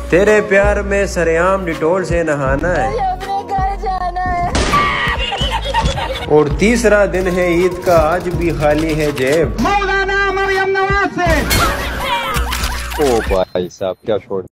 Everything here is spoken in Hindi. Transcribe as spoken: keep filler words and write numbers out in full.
तेरे प्यार में सरेआम डिटोल से नहाना है, अपने घर जाना है। और तीसरा दिन है ईद का, आज भी खाली है जेब। मौलाना मरियम नवाज से। ओ भाई साहब क्या छोड़